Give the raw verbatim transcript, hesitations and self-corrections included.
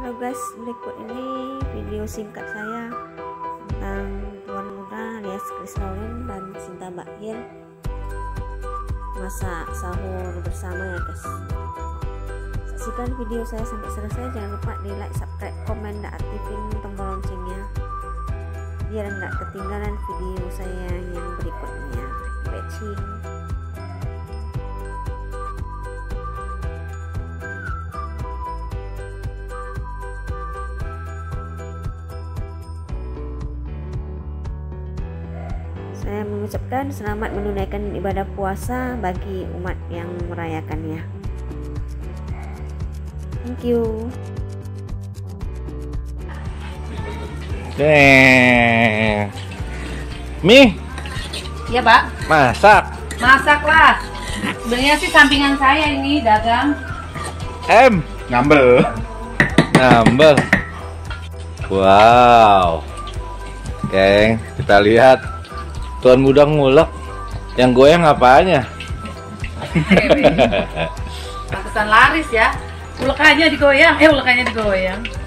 Halo guys, berikut ini video singkat saya tentang Tuan Muda alias Chris Lauren dan Sinta Bakhir masak sahur bersama ya guys. Saksikan video saya sampai selesai, jangan lupa di like, subscribe, komen, dan aktifin tombol loncengnya biar nggak ketinggalan video saya yang berikutnya. Watching. Saya mengucapkan selamat menunaikan ibadah puasa bagi umat yang merayakannya. Thank you. Deh. Mi? Iya, Pak. Masak. Masaklah. Sebenarnya sih sampingan saya ini dagang. M. Ngambel. Ngambel. Wow. Oke, kita lihat Tuan Muda ngulek. Yang goyang apanya? Pantesan laris ya. Ulekannya digoyang, eh ulekannya digoyang.